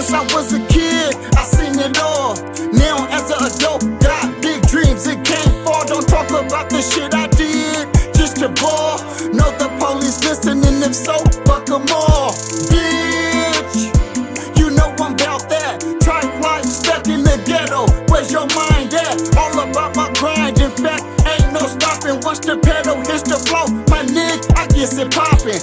Since I was a kid, I seen it all. Now as an adult, got big dreams, it can't fall. Don't talk about the shit I did just to ball. Know the police listening, if so, fuck them all. Bitch, you know I'm about that. Tripe life, stuck in the ghetto, where's your mind at? All about my grind, in fact, ain't no stopping. Once the pedal hits the flow, my nigga, I gets it poppin'.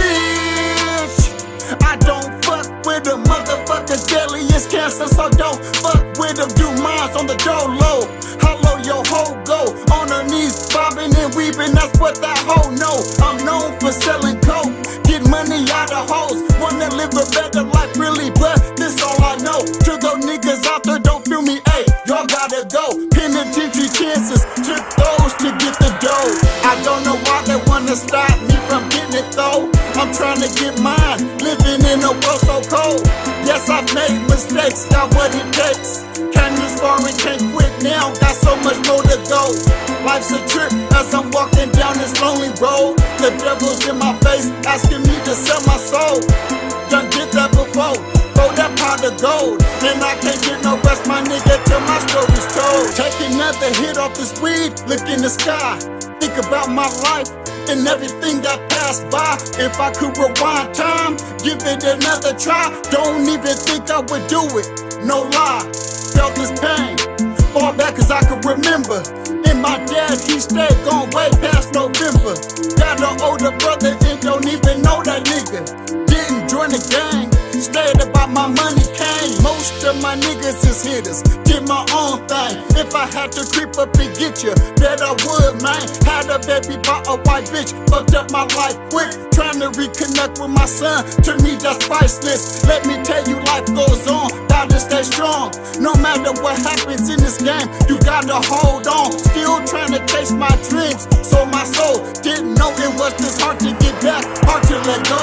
Snitch, I don't fuck with a motherfucker, deadliest cancer, so don't fuck with them. Do mines on the low. How low your hoe go? On her knees, bobbing and weaving, that's what that hoe know. I'm known for selling coke, get money out of hoes. Wanna live a better life, really, but this all I know. To those niggas out there, don't feel me, ayy, y'all gotta go. Penitentiary chances, took those to get the dough. I don't know why they wanna stop me from getting it though. I'm trying to get mine, living in a world so cold. Yes, I've made mistakes, got what it takes. Came this far and can't quit now, got so much more to go. Life's a trip as I'm walking down this lonely road. The devil's in my face, asking me to sell my soul. Done did that before, throw that pot of gold. And I can't get no rest, my nigga, till my story's told. Take another hit off this weed, look in the sky. Think about my life and everything I passed by. If I could rewind time, give it another try. Don't even think I would do it, no lie. Felt this pain, far back as I could remember. And my dad, he stayed gone way past November. Got an older brother and don't even know that nigga. Didn't join the gang, stayed about my money came. Most of my niggas is hitters, did my own thing. If I had to creep up and get you, bet I would, man. Had a baby by a white bitch, fucked up my life quick. Trying to reconnect with my son, to me that's priceless. Let me tell you, life goes on, gotta stay strong. No matter what happens in this game, you gotta hold on. Still trying to chase my dreams, so my soul didn't know it was this hard to get back, hard to let go.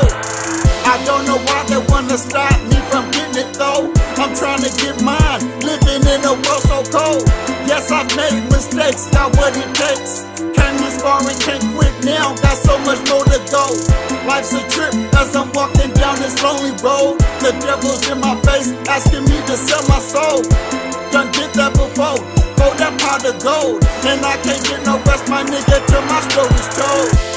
I don't know why they wanna stop me from getting it though. I'm trying to get mine, living in a world so cold. Yes, I've made mistakes, got what it takes. Came this far and can't quit now, got so much more to go. Life's a trip as I'm walking down this lonely road. The devil's in my face, asking me to sell my soul. Done did that before, throw that pot of gold. And I can't get no rest, my nigga, till my story's told.